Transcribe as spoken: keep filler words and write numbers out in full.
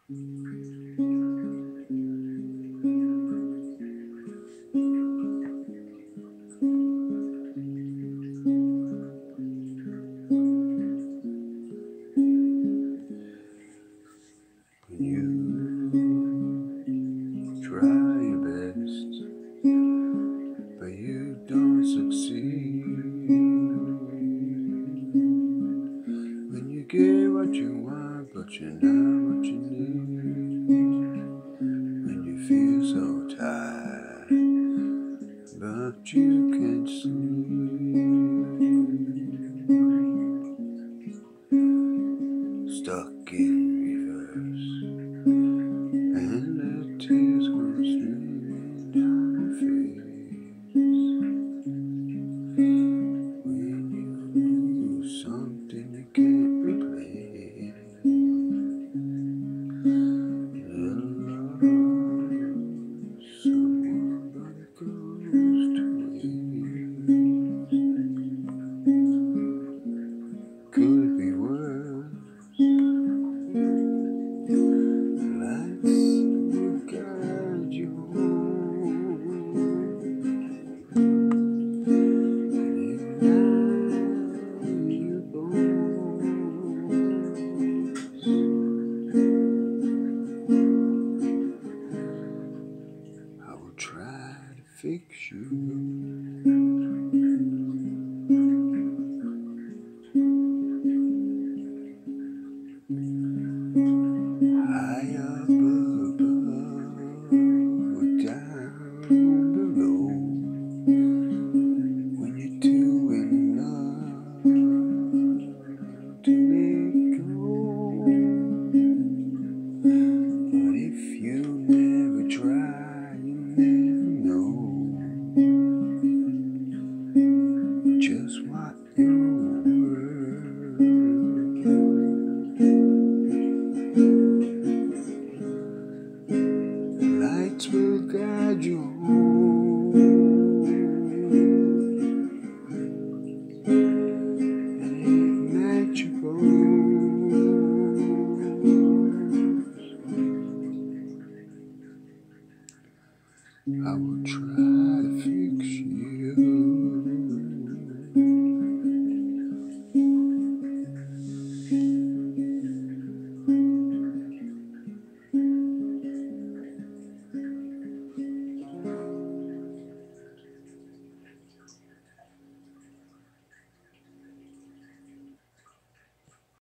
When you try your best, but you don't succeed. When you get what you want, but you're not what you need. When you feel so tired, but you can't sleep. Stuck in reverse, and the tears go streaming down your face. When you lose something you can't replace, you love someone but it goes to waste. Could it be worse? Let's guide you home, and ignite your bones. I will try to fix you. High up